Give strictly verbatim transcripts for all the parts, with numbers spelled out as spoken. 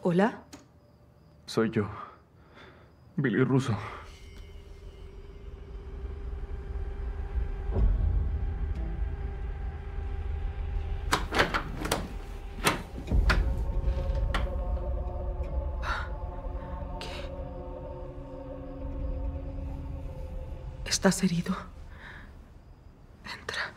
¿Hola? Soy yo, Billy Russo. ¿Qué? ¿Estás herido? Entra.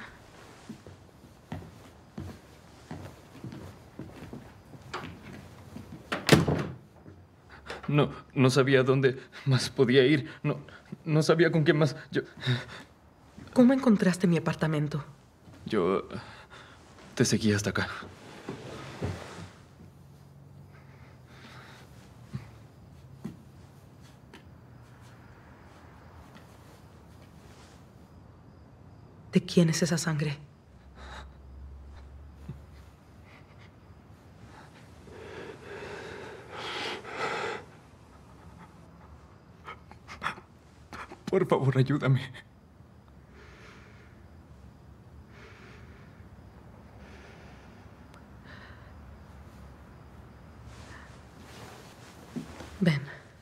No, no sabía dónde más podía ir. No, no sabía con quién más. Yo... ¿Cómo encontraste mi apartamento? Yo te seguí hasta acá. ¿De quién es esa sangre? Por favor, ayúdame. Ven.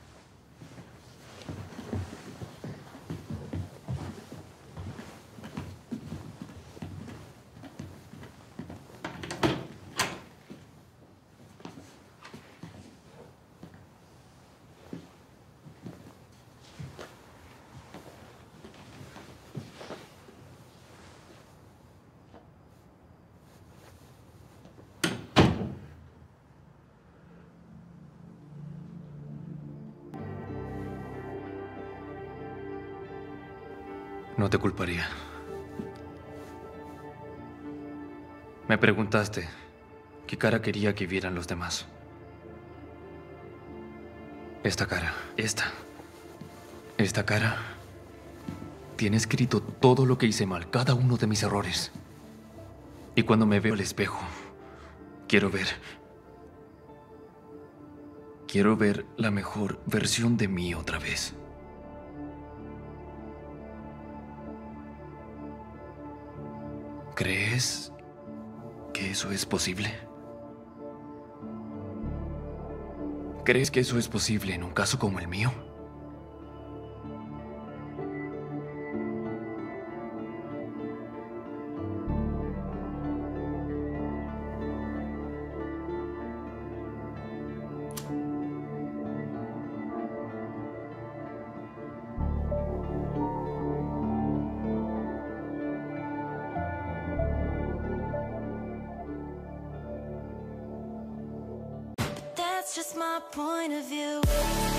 No te culparía. Me preguntaste qué cara quería que vieran los demás. Esta cara, esta, esta cara, tiene escrito todo lo que hice mal, cada uno de mis errores. Y cuando me veo al espejo, quiero ver... Quiero ver la mejor versión de mí otra vez. ¿Crees que eso es posible? ¿Crees que eso es posible en un caso como el mío? That's just my point of view.